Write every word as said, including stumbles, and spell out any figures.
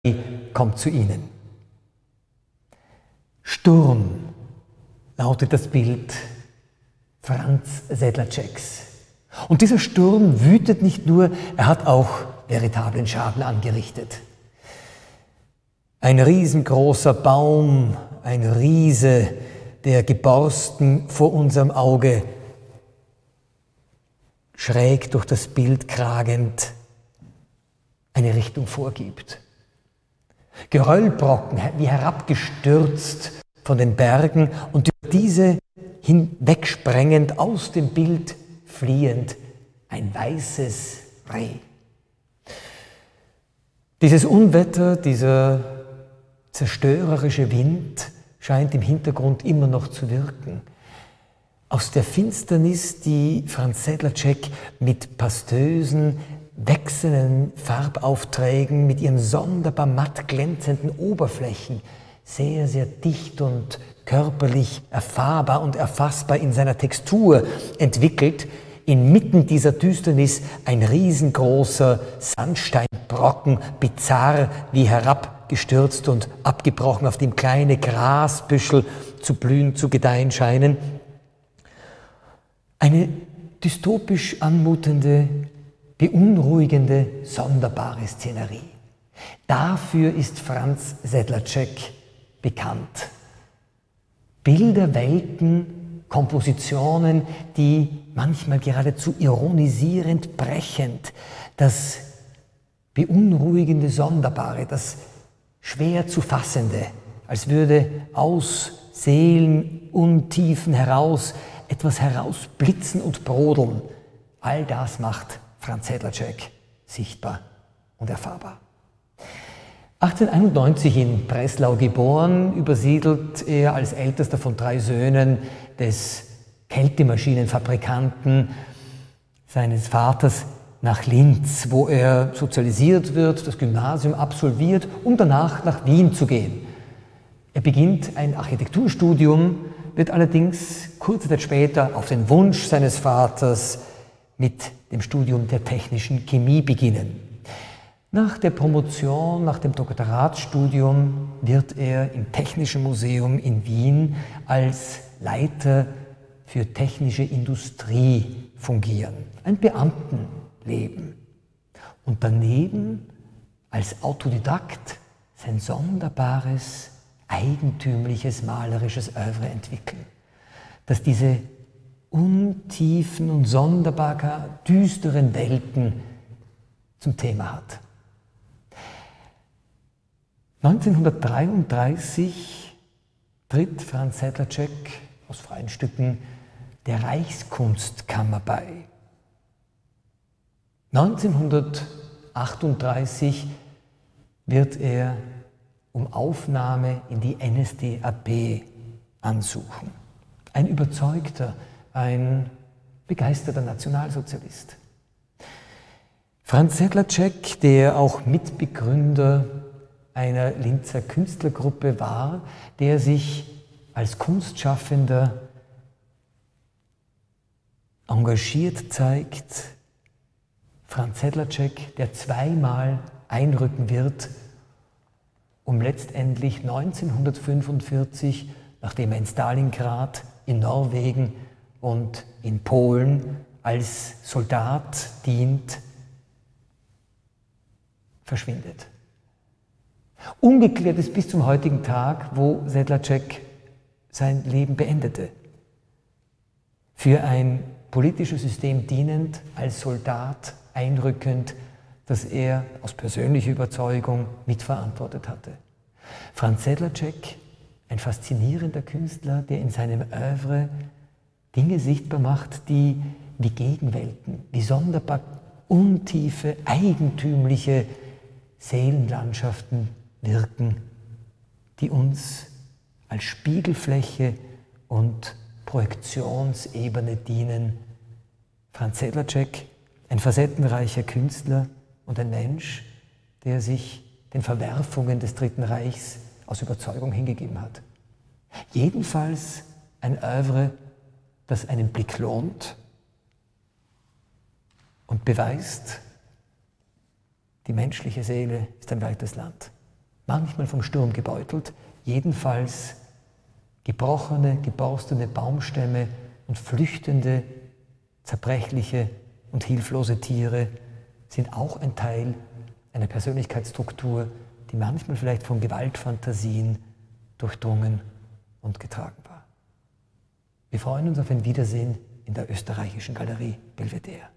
kommt zu ihnen. Sturm lautet das Bild Franz Sedlaceks. Und dieser Sturm wütet nicht nur, er hat auch veritablen Schaden angerichtet. Ein riesengroßer Baum, ein Riese, der geborsten vor unserem Auge, schräg durch das Bild kragend, eine Richtung vorgibt. Geröllbrocken wie herabgestürzt von den Bergen und über diese hinwegsprengend, aus dem Bild fliehend, ein weißes Reh. Dieses Unwetter, dieser zerstörerische Wind scheint im Hintergrund immer noch zu wirken. Aus der Finsternis, die Franz Sedlacek mit pastösen, wechselnden Farbaufträgen, mit ihren sonderbar matt glänzenden Oberflächen, sehr, sehr dicht und körperlich erfahrbar und erfassbar in seiner Textur entwickelt, inmitten dieser Düsternis ein riesengroßer Sandsteinbrocken, bizarr wie herabgestürzt und abgebrochen, auf dem kleine Grasbüschel zu blühen, zu gedeihen scheinen. Eine dystopisch anmutende, beunruhigende, sonderbare Szenerie. Dafür ist Franz Sedlacek bekannt. Bilderwelten, Kompositionen, die manchmal geradezu ironisierend, brechend, das beunruhigende, sonderbare, das schwer zu fassende, als würde aus Seelenuntiefen heraus etwas herausblitzen und brodeln. All das macht Franz Sedlacek sichtbar und erfahrbar. achtzehnhunderteinundneunzig in Breslau geboren, übersiedelt er als ältester von drei Söhnen des Kältemaschinenfabrikanten seines Vaters nach Linz, wo er sozialisiert wird, das Gymnasium absolviert, um danach nach Wien zu gehen. Er beginnt ein Architekturstudium, wird allerdings kurze Zeit später auf den Wunsch seines Vaters mit dem Studium der technischen Chemie beginnen. Nach der Promotion, nach dem Doktoratsstudium wird er im Technischen Museum in Wien als Leiter für technische Industrie fungieren. Ein Beamtenleben. Und daneben als Autodidakt sein sonderbares, eigentümliches, malerisches Oeuvre entwickeln, das diese untiefen und sonderbar düsteren Welten zum Thema hat. neunzehnhundertdreiunddreißig tritt Franz Sedlacek aus freien Stücken der Reichskunstkammer bei. neunzehnhundertachtunddreißig wird er um Aufnahme in die N S D A P ansuchen. Ein überzeugter, ein begeisterter Nationalsozialist. Franz Sedlacek, der auch Mitbegründer einer Linzer Künstlergruppe war, der sich als Kunstschaffender engagiert zeigt. Franz Sedlacek, der zweimal einrücken wird, um letztendlich neunzehnhundertfünfundvierzig, nachdem er in Stalingrad, in Norwegen und in Polen als Soldat dient, verschwindet. Ungeklärt ist bis zum heutigen Tag, wo Sedlacek sein Leben beendete. Für ein politisches System dienend, als Soldat einrückend, das er aus persönlicher Überzeugung mitverantwortet hatte. Franz Sedlacek, ein faszinierender Künstler, der in seinem Oeuvre Dinge sichtbar macht, die wie Gegenwelten, wie sonderbar untiefe, eigentümliche Seelenlandschaften wirken, die uns als Spiegelfläche und Projektionsebene dienen. Franz Sedlacek, ein facettenreicher Künstler und ein Mensch, der sich den Verwerfungen des Dritten Reichs aus Überzeugung hingegeben hat. Jedenfalls ein Oeuvre, das einen Blick lohnt und beweist, die menschliche Seele ist ein weites Land. manchmal vom Sturm gebeutelt, jedenfalls gebrochene, geborstene Baumstämme und flüchtende, zerbrechliche und hilflose Tiere sind auch ein Teil einer Persönlichkeitsstruktur, die manchmal vielleicht von Gewaltfantasien durchdrungen und getragen war. Wir freuen uns auf ein Wiedersehen in der österreichischen Galerie Belvedere.